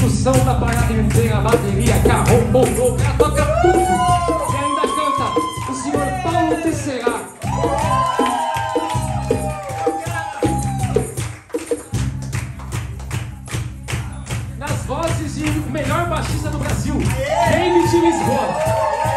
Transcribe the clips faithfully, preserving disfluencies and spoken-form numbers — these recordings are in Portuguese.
percussão da parada inteira, bateria, carro, bolo, ela toca tudo. E ainda canta o senhor Paulo Teixeira. Nas vozes de o melhor baixista do Brasil, David de Lisboa.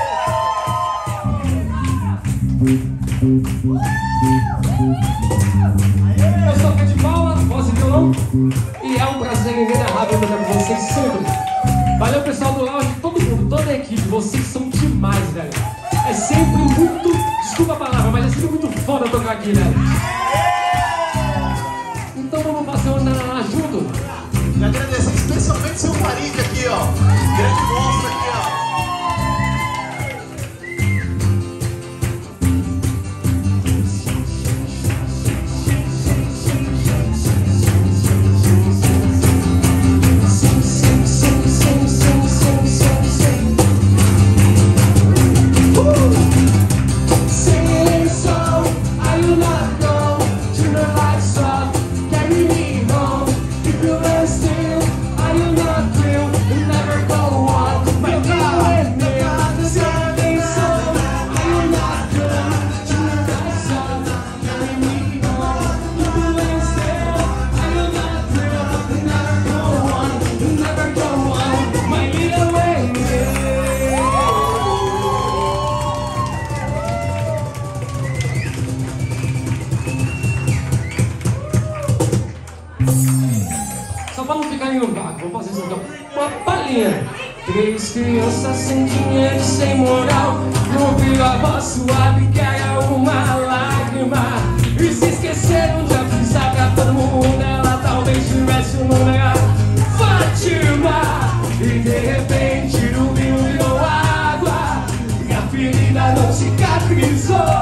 Eu sou Fred Paula, voz e violão, e é um prazer inenarrável estar com vocês sempre. Valeu, pessoal do lounge, todo mundo, toda a equipe, vocês são demais, velho. É sempre muito, desculpa a palavra, mas é sempre muito foda tocar aqui, velho. Então vamos fazer um nananá junto. E agradecer especialmente seu Farid aqui, ó. Grande monstro aqui, ó. Só pra não ficar em um vácuo, vou fazer isso aqui, ó. Uma palhinha. Três crianças sem dinheiro e sem moral, não ouviu a voz suave que era uma lágrima. E se esqueceram de avisar pra todo mundo, ela talvez tivesse o nome era Fátima. E de repente o vinho virou água e a ferida não cicatrizou.